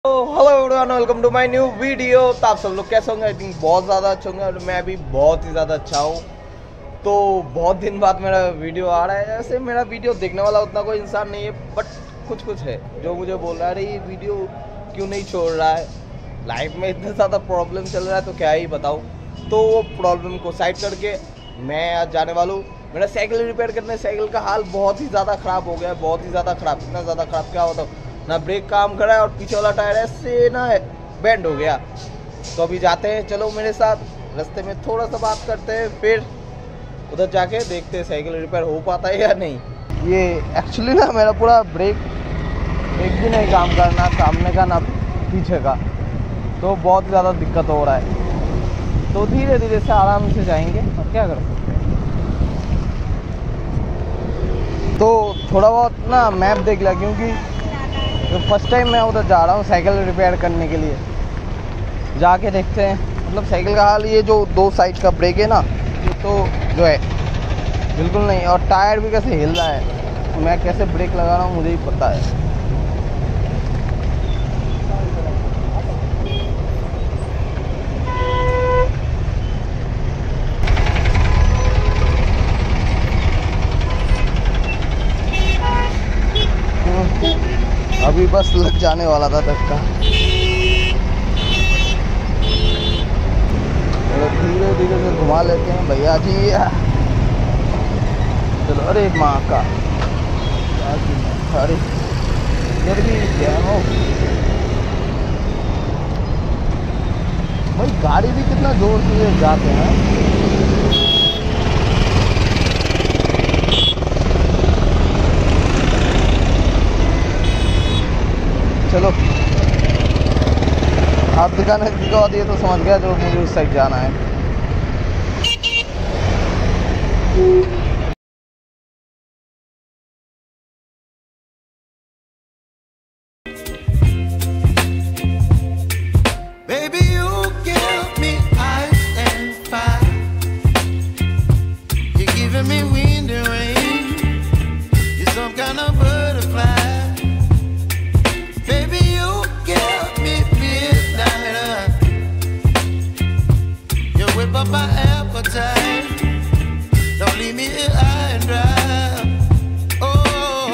Hello everyone, welcome to my new video. तो आप सब लोग कैसे होंगे? आई थिंक बहुत ज़्यादा अच्छे होंगे और मैं भी बहुत ही ज़्यादा अच्छा हूँ। तो बहुत दिन बाद मेरा वीडियो आ रहा है। ऐसे मेरा वीडियो देखने वाला उतना कोई इंसान नहीं है, बट कुछ है जो मुझे बोल रहा है अरे ये वीडियो क्यों नहीं छोड़ रहा है। लाइफ में इतना ज़्यादा प्रॉब्लम चल रहा है तो क्या ही बताऊँ। तो वो प्रॉब्लम को साइड करके मैं आज जाने वाला हूँ मेरा साइकिल रिपेयर करने। साइकिल का हाल बहुत ही ज़्यादा ख़राब हो गया है, बहुत ही ज़्यादा ख़राब। इतना ज़्यादा ख़राब क्या होता ना, ब्रेक काम कर रहा है और पीछे वाला टायर ऐसे ना बैंड हो गया। तो अभी जाते हैं, चलो मेरे साथ। रास्ते में थोड़ा सा बात करते हैं, फिर उधर जाके देखते हैं साइकिल रिपेयर हो पाता है या नहीं। ये एक्चुअली ना मेरा पूरा ब्रेक एक भी नहीं काम करना, सामने का ना पीछे का, तो बहुत ज़्यादा दिक्कत हो रहा है। तो धीरे धीरे से आराम से जाएंगे और क्या कर सकते हैं। तो थोड़ा बहुत ना मैप देख लिया, क्योंकि तो फर्स्ट टाइम मैं उधर जा रहा हूँ साइकिल रिपेयर करने के लिए। जाके देखते हैं। मतलब साइकिल का हाल, ये जो दो साइड का ब्रेक है ना, ये तो जो है बिल्कुल नहीं। और टायर भी कैसे हिल रहा है, मैं कैसे ब्रेक लगा रहा हूँ मुझे ही पता है। अभी बस लग जाने वाला था धक्का। धीरे धीरे से घुमा लेते हैं भैया जी। चलो, अरे माँ का, अरे इधर भी क्या हो भाई, गाड़ी भी कितना जोर से जाते हैं। चलो, आप दिखा दिए तो समझ गया जो मुझे उस साइड जाना है। Baby, you give me ice and fire. You're giving me wind and rain. You're some kind of butterfly. Baby, you give me midnight. You whip up my appetite. Don't leave me here high and dry. Oh,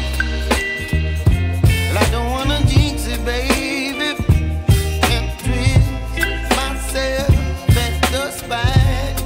well, I don't wanna jinx it, baby, and twist myself at the spine.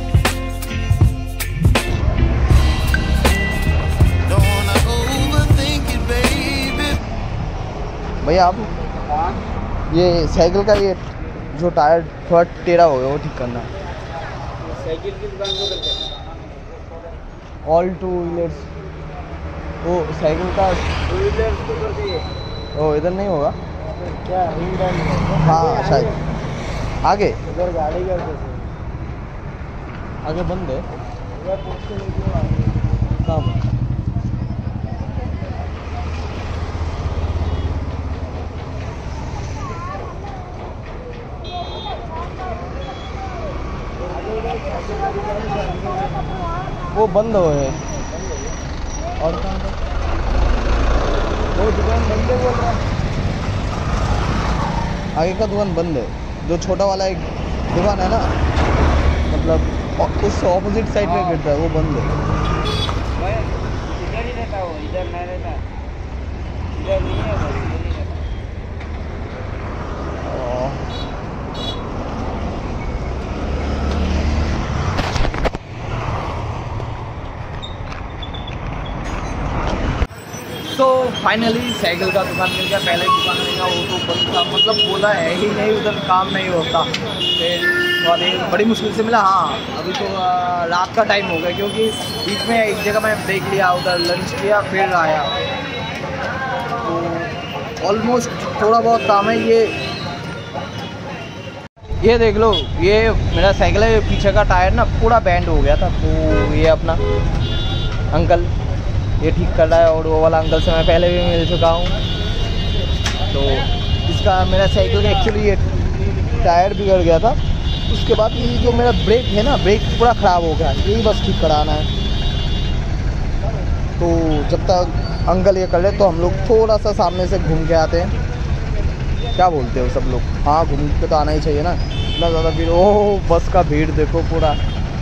Don't wanna overthink it, baby. भैया आप ये cycle का ये जो tyre थोड़ा टेढ़ा हो गया वो ठीक करना। साइकिल की दुकान को करते हैं। ऑल टू व्हीलर्स, वो साइकिल का टू व्हीलर्स को करते हैं। ओ इधर नहीं होगा क्या रिंग बैंड? हाँ शायद आगे उधर गाड़ी करते थे, आगे बंद है। उधर पूछते नहीं क्यों आगे? कहाँ पर? वो बंद हो है। और कहाँ पर? वो दुकान बंद है बोल रहा। आगे का दुकान बंद है। जो छोटा वाला एक दुकान है ना, मतलब उस ऑपोजिट साइड में गिरता है, वो बंद है। इधर ही रहता, वो इधर नहीं रहता, इधर नहीं है, इधर ही रहता। तो फाइनली साइकिल का दुकान मिल गया। पहले दुकान मिलेगा वो तो बंद था, मतलब बोला है ही नहीं, उधर काम नहीं होता। फिर और बड़ी मुश्किल से मिला। हाँ, अभी तो रात का टाइम हो गया, क्योंकि बीच में एक जगह मैं ब्रेक लिया, उधर लंच किया, फिर आया। तो ऑलमोस्ट थोड़ा बहुत काम है। ये देख लो, ये मेरा साइकिल है, पीछे का टायर ना पूरा बैंड हो गया था। तो ये अपना अंकल ये ठीक कर रहा है, और वो वाला अंकल से मैं पहले भी मिल चुका हूँ। तो इसका मेरा साइकिल का एक्चुअली ये टायर बिगड़ गया था। उसके बाद ये जो मेरा ब्रेक है ना, ब्रेक पूरा ख़राब हो गया, यही बस ठीक कराना है। तो जब तक अंकल ये कर ले तो हम लोग थोड़ा सा सामने से घूम के आते हैं। क्या बोलते हो सब लोग? हाँ, घूम के तो आना ही चाहिए ना, इतना ज़्यादा भीड़। ओह, बस का भीड़ देखो पूरा।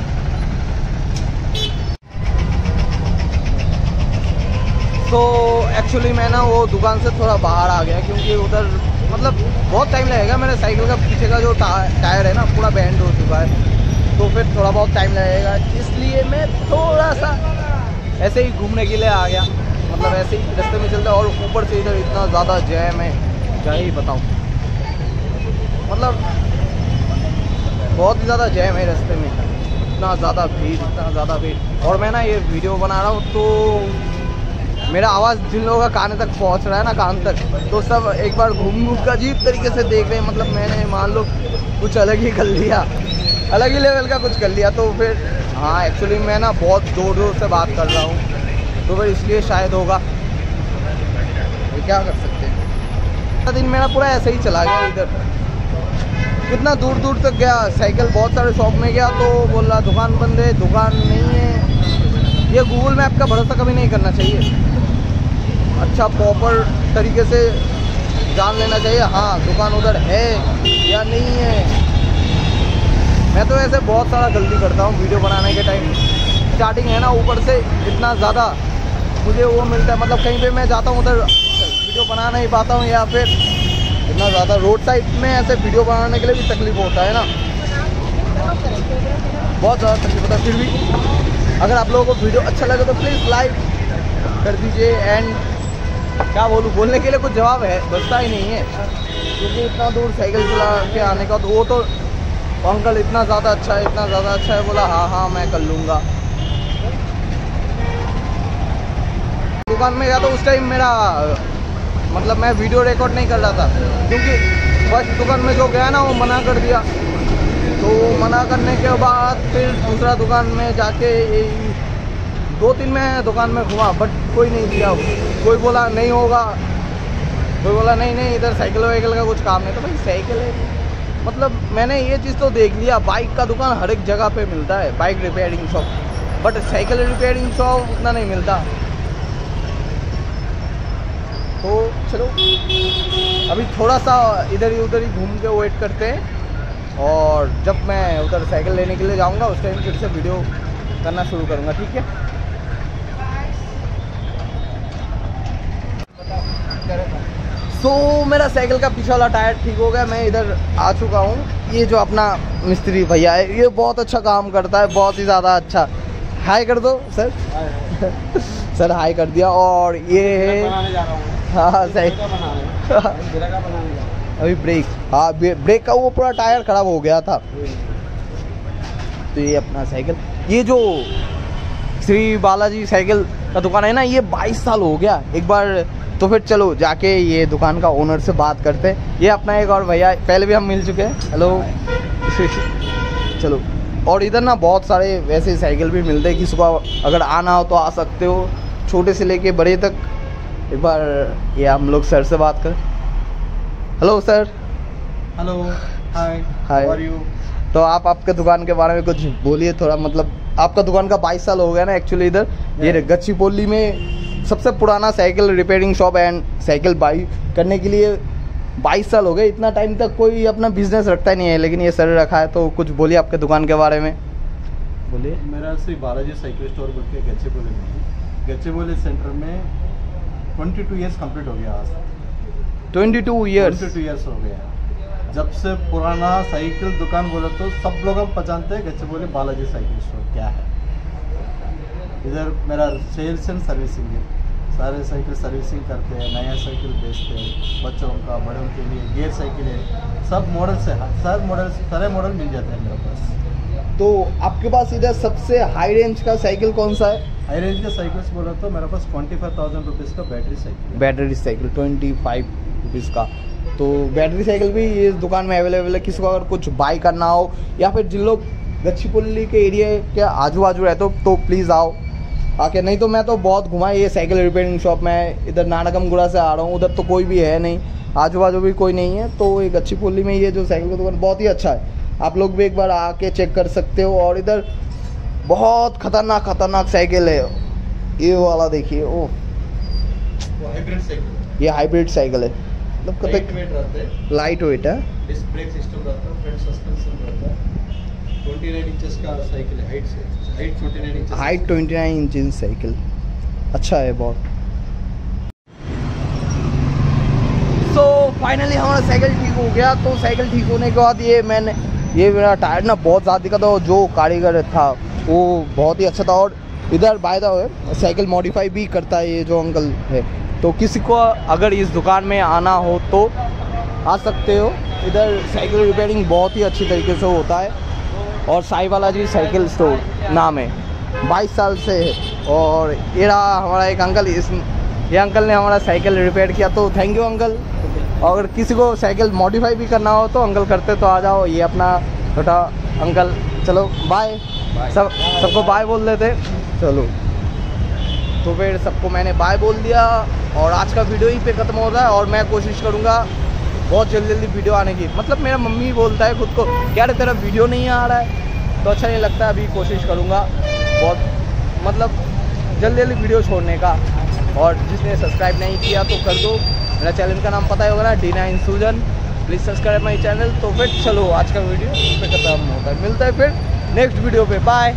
तो एक्चुअली मैं ना वो दुकान से थोड़ा बाहर आ गया, क्योंकि उधर मतलब बहुत टाइम लगेगा। मेरे साइकिल का पीछे का जो टायर है ना पूरा बैंड हो चुका है, तो फिर थोड़ा बहुत टाइम लगेगा, इसलिए मैं थोड़ा सा ऐसे ही घूमने के लिए आ गया। मतलब ऐसे ही रास्ते में चलते, और ऊपर से इधर इतना ज़्यादा जैम है, क्या ही बताऊँ। मतलब बहुत ही ज़्यादा जैम है रास्ते में, इतना ज़्यादा भीड़। और मैं ना ये वीडियो बना रहा हूँ तो मेरा आवाज़ जिन लोगों का कान तक पहुँच रहा है ना, कान तक, तो सब एक बार घूम का अजीब तरीके से देख रहे हैं। मतलब मैंने मान लो कुछ अलग ही कर लिया, अलग ही लेवल का कुछ कर लिया। तो फिर हाँ, एक्चुअली मैं ना बहुत जोर से बात कर रहा हूँ, तो फिर इसलिए शायद होगा। ये क्या कर सकते हैं। दिन मेरा पूरा ऐसे ही चला गया। इधर कितना दूर तक गया, साइकिल बहुत सारे शॉप में गया तो बोल रहा दुकान बंद है, दुकान नहीं है। ये गूगल मैप का भरोसा कभी नहीं करना चाहिए, अच्छा प्रॉपर तरीके से जान लेना चाहिए, हाँ दुकान उधर है या नहीं है। मैं तो ऐसे बहुत सारा गलती करता हूँ वीडियो बनाने के टाइम। स्टार्टिंग है ना, ऊपर से इतना ज़्यादा मुझे वो मिलता है, मतलब कहीं पे मैं जाता हूँ उधर वीडियो बना नहीं पाता हूँ, या फिर इतना ज़्यादा रोड साइड में ऐसे वीडियो बनाने के लिए भी तकलीफ होता है ना, बहुत ज़्यादा तकलीफ होता है। फिर भी अगर आप लोगों को वीडियो अच्छा लगे तो प्लीज़ लाइक कर दीजिए। एंड क्या बोलने के लिए कुछ जवाब है बचता ही नहीं है, क्योंकि इतना दूर साइकिल चला के आने का। तो वो तो अंकल इतना ज़्यादा अच्छा है, बोला हाँ मैं कर लूँगा। दुकान में गया तो उस टाइम मेरा मतलब मैं वीडियो रिकॉर्ड नहीं कर रहा था, क्योंकि फर्स्ट दुकान में जो गया ना वो मना कर दिया। तो मना करने के बाद फिर दूसरा दुकान में जाके 2-3 मैं दुकान में घुमा, बट कोई नहीं दिया। कोई बोला नहीं होगा, कोई बोला नहीं इधर साइकिल वाइकिल का कुछ काम नहीं। तो भाई साइकिल है, मतलब मैंने ये चीज़ तो देख लिया, बाइक का दुकान हर एक जगह पे मिलता है, bike repairing shop, but cycle repairing shop उतना नहीं मिलता। तो चलो अभी थोड़ा सा इधर ही उधर ही घूम के वेट करते हैं, और जब मैं उधर साइकिल लेने के लिए जाऊंगा उस टाइम फिर से वीडियो करना शुरू करूंगा, ठीक है। सो मेरा साइकिल का पीछे वाला टायर ठीक हो गया, मैं इधर आ चुका हूँ। ये जो अपना मिस्त्री भैया है, ये बहुत अच्छा काम करता है, बहुत ही ज़्यादा अच्छा। हाय कर दो सर। सर हाय कर दिया। और ये है हाँ सही अभी ब्रेक, हाँ ब्रेक का वो पूरा टायर खराब हो गया था। तो ये अपना साइकिल, ये जो श्री बालाजी साइकिल का दुकान है ना, ये 22 साल हो गया एक बार। तो फिर चलो जाके ये दुकान का ओनर से बात करते हैं। ये अपना एक और भैया, पहले भी हम मिल चुके हैं, हेलो। चलो, और इधर ना बहुत सारे वैसे साइकिल भी मिलते हैं, किसी को अगर आना हो तो आ सकते हो, छोटे से लेके बड़े तक। एक बार ये हम लोग सर से बात करें। Hello sir. Hello, hi, hi, how are you? तो आप आपके दुकान के बारे में कुछ बोलिए थोड़ा। मतलब आपका दुकान का 22 साल हो गया ना एक्चुअली इधर। ये गच्चीपोली में सबसे पुराना cycle repairing shop and cycle buy करने के लिए 22 साल हो गए। इतना टाइम तक कोई अपना बिजनेस रखता नहीं है, लेकिन ये सर रखा है। तो कुछ बोलिए आपके दुकान के बारे में, बोलिए। मेरा श्री बालाजी साइकिल स्टोर बोल के गच्चीबोली में, गच्चीबोली सेंटर में 22 ईयर्स कंप्लीट हो गया आज। 22 ईयर्स हो गया। जब से पुराना साइकिल दुकान बोले तो सब लोग हम पहचानते हैं गच्चीबोली बालाजी साइकिल स्टोर क्या है। इधर मेरा सेल्स एंड सर्विसिंग है, सारे साइकिल सर्विसिंग करते हैं, नया साइकिल बेचते हैं, बच्चों का बड़ों के लिए गियर साइकिल है, सब मॉडल से सारे मॉडल मिल जाते हैं मेरे पास। तो आपके पास इधर सबसे हाई रेंज का साइकिल कौन सा है? हाई रेंज का साइकिल्स बोला तो मेरे पास 25,000 रुपीज़ का बैटरी साइकिल है। बैटरी साइकिल 25 रुपीज़ का। तो बैटरी साइकिल भी इस दुकान में अवेलेबल है। किसी को अगर कुछ बाई करना हो, या फिर जिन लोग गच्चीपोली के एरिया के आजू बाजू रहते हो तो प्लीज़ आओ आके। नहीं तो मैं तो बहुत घुमा ये साइकिल रिपेयरिंग शॉप में। इधर नानकमगुड़ा से आ रहा हूँ, उधर तो कोई भी है नहीं, आजू बाजू भी कोई नहीं है। तो ये गच्चीपोली में ये जो साइकिल का दुकान बहुत ही अच्छा है, आप लोग भी एक बार आके चेक कर सकते हो। और इधर बहुत खतरनाक साइकिल है, ये वाला देखिए। ओह, हाइब्रिड साइकिल, ये हाइब्रिड साइकिल है। मतलब लाइट कतक वेट रहते हैं, लाइट वेट है। डिस्क ब्रेक सिस्टम रहता है, फ्रंट सस्पेंशन रहता है, 29 इंचेस का साइकिल है, हाइट से height 29 inches, height 29 inch cycle अच्छा है बहुत। तो फाइनली हमारा साइकिल ठीक हो गया। तो साइकिल ठीक होने के बाद ये मेरा टायर ना बहुत ज़्यादा दिक्कत था, और जो कारीगर था वो बहुत ही अच्छा था। और इधर by the way cycle modify भी करता है ये जो अंकल है। तो किसी को अगर इस दुकान में आना हो तो आ सकते हो। इधर साइकिल रिपेयरिंग बहुत ही अच्छी तरीके से होता है। और साई बालाजी साइकिल स्टोर नाम है, 22 साल से है। और ये रहा हमारा एक अंकल, ये अंकल ने हमारा साइकिल रिपेयर किया, तो थैंक यू अंकल। अगर किसी को साइकिल मॉडिफाई भी करना हो तो अंकल करते तो आ जाओ। ये अपना छोटा अंकल, चलो बाय, सबको बाय बोल देते। चलो तो फिर सबको मैंने बाय बोल दिया, और आज का वीडियो ही पे ख़त्म हो रहा है। और मैं कोशिश करूँगा बहुत जल्दी वीडियो आने की। मतलब मेरा मम्मी बोलता है खुद को, क्या रे तेरा वीडियो नहीं आ रहा है, तो अच्छा नहीं लगता। अभी कोशिश करूँगा बहुत, मतलब जल्दी वीडियो छोड़ने का। और जिसने सब्सक्राइब नहीं किया तो कर दो, मेरा चैनल का नाम पता ही होगा ना, D9 सूजन, प्लीज़ सब्सक्राइब माई चैनल। तो फिर चलो आज का वीडियो इस पे खत्म होता है, मिलता है फिर नेक्स्ट वीडियो पे, bye.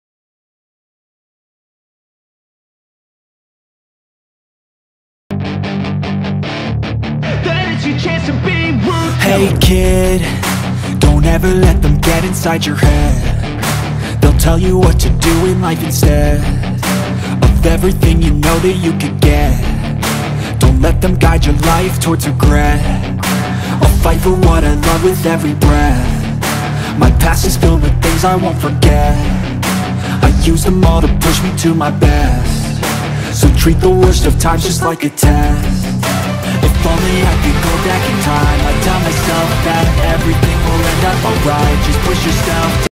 Hey kid, don't ever let them get inside your head. They'll tell you what to do in life instead of everything you know that you could get. Don't let them guide your life towards regret. I'll fight for what I love with every breath. My past is filled with things I won't forget. I use them all to push me to my best. So treat the worst of times just like a test. If only I could go back in time, I'd tell myself that everything will end up alright. Just push yourself